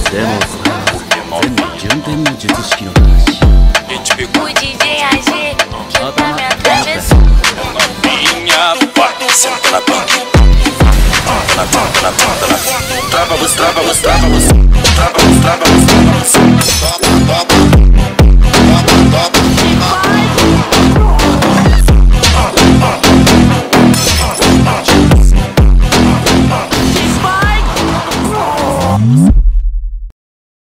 でも全部順天の術式の話。 O DJ AG que tá me atravessando. Minha parte, senta na ponta. Na ponta, na ponta, na ponta. Trava, trava, trava.